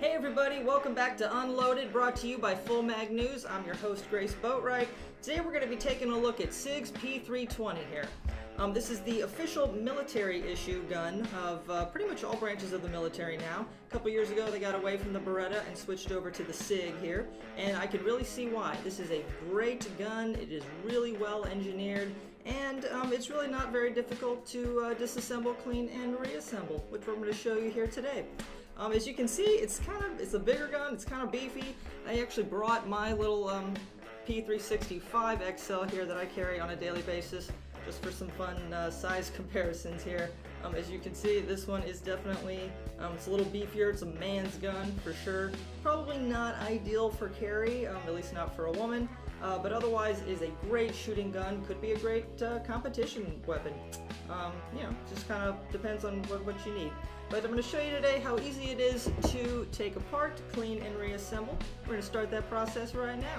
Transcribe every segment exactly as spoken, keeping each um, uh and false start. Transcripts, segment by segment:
Hey everybody, welcome back to Unloaded, brought to you by Full Mag News. I'm your host, Grace Boatwright. Today we're going to be taking a look at SIG's P three twenty here. Um, this is the official military issue gun of uh, pretty much all branches of the military now. A couple years ago they got away from the Beretta and switched over to the SIG here, and I can really see why. This is a great gun, it is really well engineered, and um, it's really not very difficult to uh, disassemble, clean, and reassemble, which we're going to show you here today. Um, as you can see, it's kind of, it's a bigger gun, it's kind of beefy. I actually brought my little um, P three sixty-five X L here that I carry on a daily basis, just for some fun uh, size comparisons here. Um, as you can see, this one is definitely, um, it's a little beefier, it's a man's gun for sure. Probably not ideal for carry, um, at least not for a woman, uh, but otherwise is a great shooting gun, could be a great uh, competition weapon. Um, you know, just kind of depends on what, what you need. But I'm going to show you today how easy it is to take apart, clean, and reassemble. We're going to start that process right now.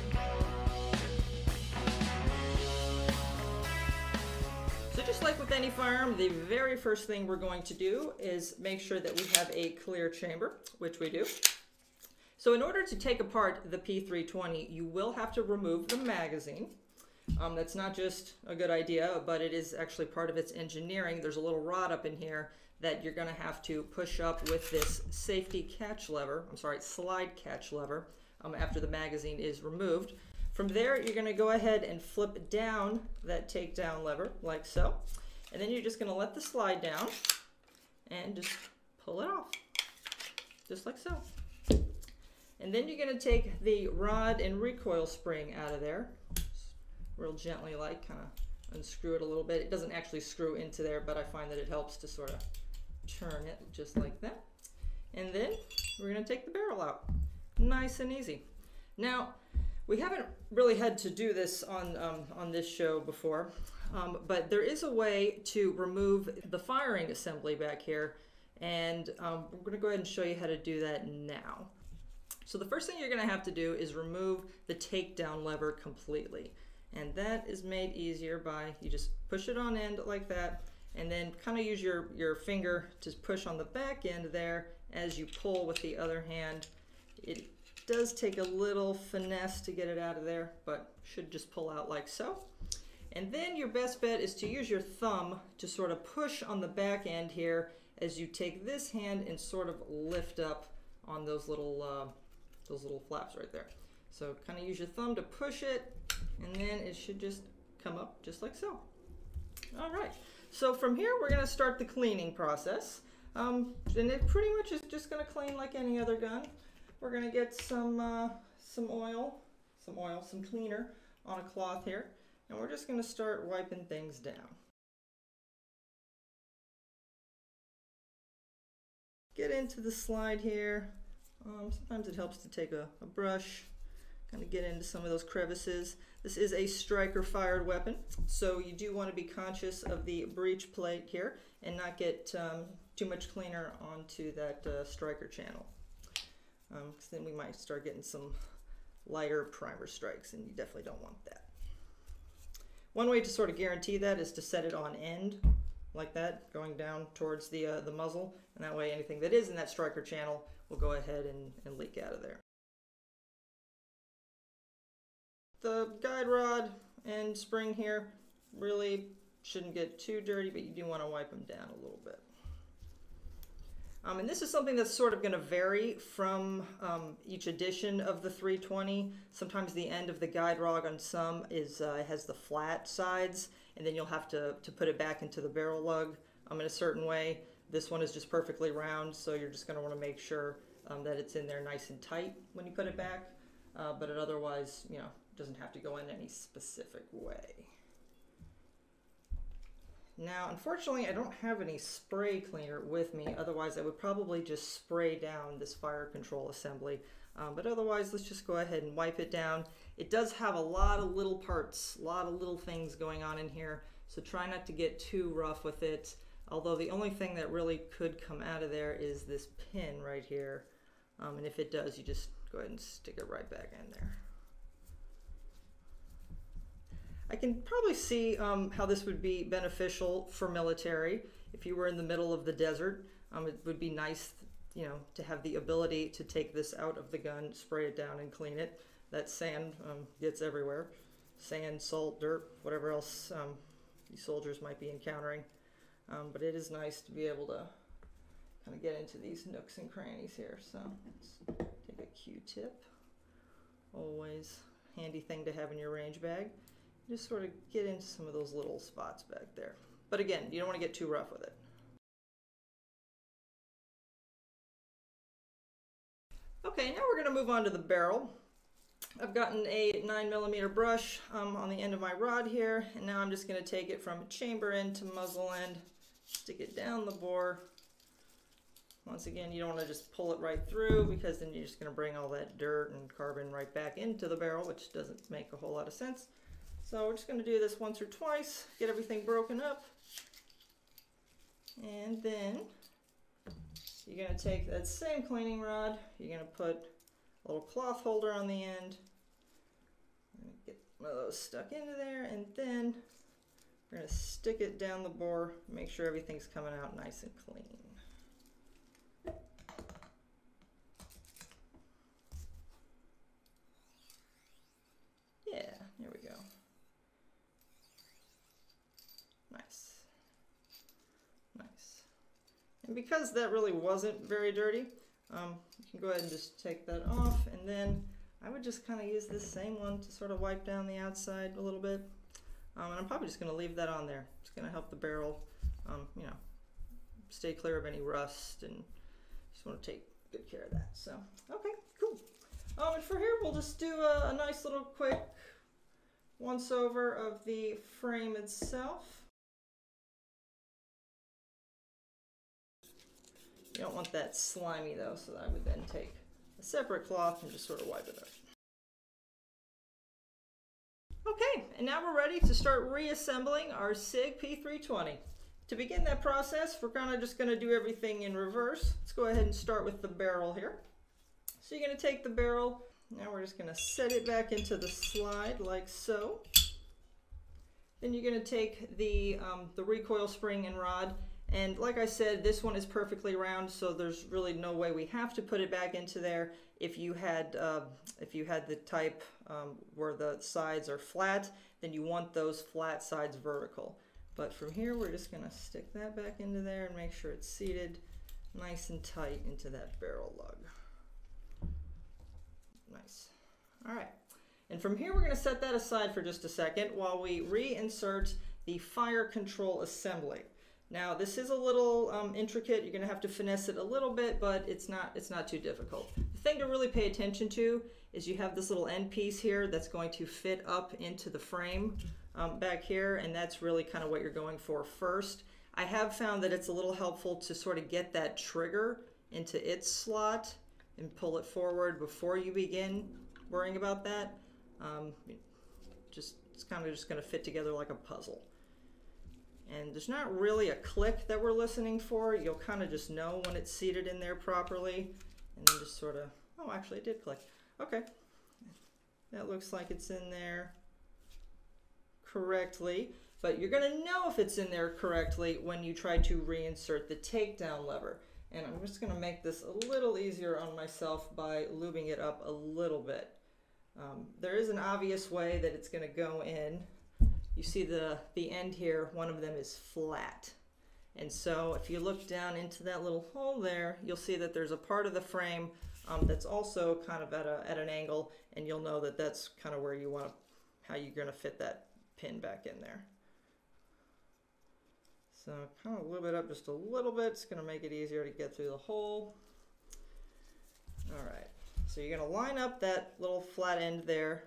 So just like with any firearm, the very first thing we're going to do is make sure that we have a clear chamber, which we do. So in order to take apart the P three twenty, you will have to remove the magazine. Um, that's not just a good idea, but it is actually part of its engineering. There's a little rod up in here that you're going to have to push up with this safety catch lever, I'm sorry, slide catch lever, um, after the magazine is removed. From there, you're going to go ahead and flip down that takedown lever, like so. And then you're just going to let the slide down and just pull it off, just like so. And then you're going to take the rod and recoil spring out of there, just real gently, like kind of unscrew it a little bit. It doesn't actually screw into there, but I find that it helps to sort of turn it just like that. And then we're going to take the barrel out. Nice and easy. Now, we haven't really had to do this on, um, on this show before, um, but there is a way to remove the firing assembly back here, and um, we're going to go ahead and show you how to do that now. So the first thing you're going to have to do is remove the takedown lever completely. And that is made easier by, you just push it on end like that, and then kind of use your, your finger to push on the back end there as you pull with the other hand. It does take a little finesse to get it out of there, but should just pull out like so. And then your best bet is to use your thumb to sort of push on the back end here as you take this hand and sort of lift up on those little, uh, those little flaps right there. So kind of use your thumb to push it, and then it should just come up just like so. All right, so from here we're going to start the cleaning process, um, and it pretty much is just going to clean like any other gun. We're going to get some uh, some oil, some oil, some cleaner on a cloth here, and we're just going to start wiping things down. Get into the slide here. Um, sometimes it helps to take a, a brush, kind of get into some of those crevices. This is a striker fired weapon, so you do want to be conscious of the breech plate here and not get um, too much cleaner onto that uh, striker channel, because um, then we might start getting some lighter primer strikes, and you definitely don't want that. One way to sort of guarantee that is to set it on end like that, going down towards the, uh, the muzzle, and that way anything that is in that striker channel will go ahead and, and leak out of there. The guide rod and spring here really shouldn't get too dirty, but you do want to wipe them down a little bit. Um, and this is something that's sort of going to vary from um, each edition of the three twenty. Sometimes the end of the guide rod on some is uh, has the flat sides, and then you'll have to, to put it back into the barrel lug um, in a certain way. This one is just perfectly round, so you're just going to want to make sure um, that it's in there nice and tight when you put it back, uh, but it otherwise, you know, doesn't have to go in any specific way. Now, unfortunately, I don't have any spray cleaner with me. Otherwise, I would probably just spray down this fire control assembly. Um, but otherwise, let's just go ahead and wipe it down. It does have a lot of little parts, a lot of little things going on in here, so try not to get too rough with it. Although the only thing that really could come out of there is this pin right here. Um, and if it does, you just go ahead and stick it right back in there. I can probably see um, how this would be beneficial for military. If you were in the middle of the desert, um, it would be nice, you know, to have the ability to take this out of the gun, spray it down and clean it. That sand um, gets everywhere. Sand, salt, dirt, whatever else um, these soldiers might be encountering. Um, but it is nice to be able to kind of get into these nooks and crannies here. So let's take a Q-tip. Always handy thing to have in your range bag. Just sort of get into some of those little spots back there. But again, you don't want to get too rough with it. Okay, now we're going to move on to the barrel. I've gotten a nine millimeter brush um, on the end of my rod here, and now I'm just going to take it from chamber end to muzzle end, stick it down the bore. Once again, you don't want to just pull it right through, because then you're just going to bring all that dirt and carbon right back into the barrel, which doesn't make a whole lot of sense. So we're just going to do this once or twice, get everything broken up, and then you're going to take that same cleaning rod, you're going to put a little cloth holder on the end, get one of those stuck into there, and then we're going to stick it down the bore, make sure everything's coming out nice and clean. Yeah, there we go. Nice. Nice. And because that really wasn't very dirty, um, you can go ahead and just take that off, and then I would just kind of use this same one to sort of wipe down the outside a little bit. Um, and I'm probably just going to leave that on there. It's going to help the barrel, um, you know, stay clear of any rust, and just want to take good care of that. So, okay, cool. Um, and for here, we'll just do a, a nice little quick once over of the frame itself. You don't want that slimy though, so I would then take a separate cloth and just sort of wipe it up. Okay, and now we're ready to start reassembling our SIG P three twenty. To begin that process, we're kind of just going to do everything in reverse. Let's go ahead and start with the barrel here. So you're going to take the barrel, now we're just going to set it back into the slide like so. Then you're going to take the, um, the recoil spring and rod, and like I said, this one is perfectly round, so there's really no way we have to put it back into there. If you had, uh, if you had the type um, where the sides are flat, then you want those flat sides vertical. But from here, we're just going to stick that back into there and make sure it's seated nice and tight into that barrel lug. Nice. All right. And from here, we're going to set that aside for just a second while we reinsert the fire control assembly. Now, this is a little um, intricate. You're going to have to finesse it a little bit, but it's not, it's not too difficult. The thing to really pay attention to is you have this little end piece here that's going to fit up into the frame um, back here, and that's really kind of what you're going for first. I have found that it's a little helpful to sort of get that trigger into its slot and pull it forward before you begin worrying about that. Um, just it's kind of just going to fit together like a puzzle. And there's not really a click that we're listening for. You'll kind of just know when it's seated in there properly, and then just sort of, oh, actually it did click. Okay, that looks like it's in there correctly, but you're going to know if it's in there correctly when you try to reinsert the takedown lever. And I'm just going to make this a little easier on myself by lubing it up a little bit. Um, there is an obvious way that it's going to go in. You see the, the end here, one of them is flat. And so if you look down into that little hole there, you'll see that there's a part of the frame um, that's also kind of at, a, at an angle, and you'll know that that's kind of where you want to, how you're going to fit that pin back in there. So kind of lube it up just a little bit. It's going to make it easier to get through the hole. All right, so you're going to line up that little flat end there.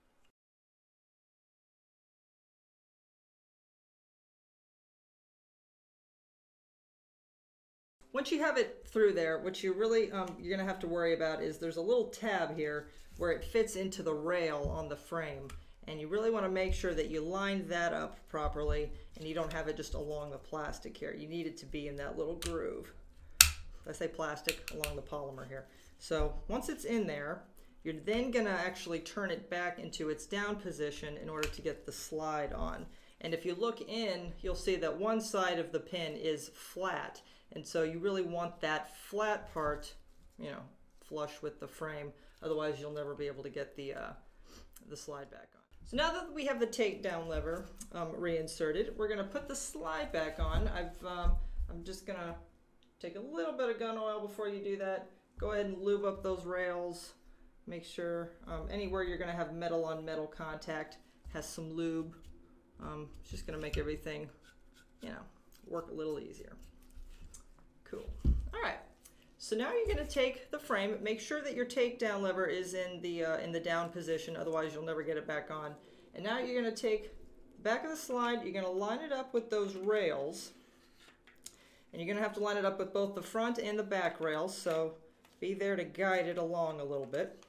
Once you have it through there, what you really, um, you're going to have to worry about is there's a little tab here where it fits into the rail on the frame. And you really want to make sure that you line that up properly and you don't have it just along the plastic here. You need it to be in that little groove. I say plastic, along the polymer here. So once it's in there, you're then going to actually turn it back into its down position in order to get the slide on. And if you look in, you'll see that one side of the pin is flat. And so you really want that flat part, you know, flush with the frame. Otherwise, you'll never be able to get the, uh, the slide back on. So now that we have the takedown lever um, reinserted, we're going to put the slide back on. I've, um, I'm just going to take a little bit of gun oil before you do that. Go ahead and lube up those rails. Make sure um, anywhere you're going to have metal on metal contact has some lube. Um, it's just going to make everything, you know, work a little easier. Cool. All right. So now you're going to take the frame. Make sure that your takedown lever is in the uh, in the down position. Otherwise, you'll never get it back on. And now you're going to take the back of the slide. You're going to line it up with those rails. And you're going to have to line it up with both the front and the back rails. So be there to guide it along a little bit.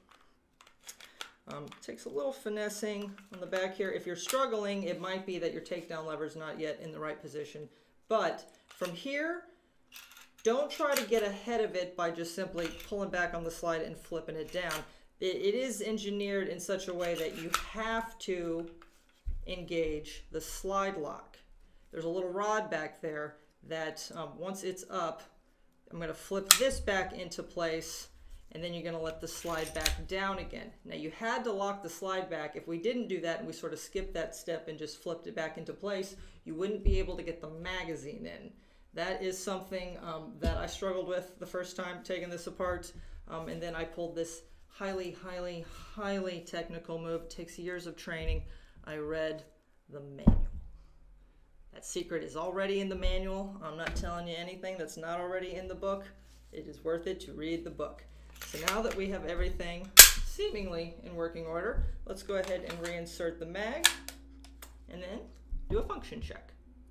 Um, takes a little finessing on the back here. If you're struggling, it might be that your takedown lever is not yet in the right position. But from here, don't try to get ahead of it by just simply pulling back on the slide and flipping it down. It, it is engineered in such a way that you have to engage the slide lock. There's a little rod back there that um, once it's up, I'm going to flip this back into place, and then you're going to let the slide back down again. Now you had to lock the slide back. If we didn't do that and we sort of skipped that step and just flipped it back into place, you wouldn't be able to get the magazine in. That is something um, that I struggled with the first time taking this apart, um, and then I pulled this highly, highly, highly technical move. It takes years of training. I read the manual. That secret is already in the manual. I'm not telling you anything that's not already in the book. It is worth it to read the book. So now that we have everything seemingly in working order, let's go ahead and reinsert the mag and then do a function check.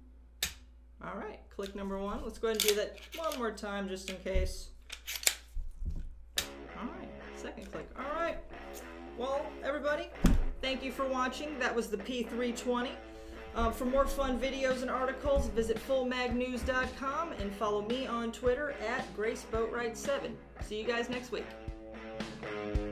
All right, click number one. Let's go ahead and do that one more time just in case. All right, second click. All right. Well, everybody, thank you for watching. That was the P three twenty. Um, for more fun videos and articles, visit full mag news dot com and follow me on Twitter at Grace Boatwright seven. See you guys next week.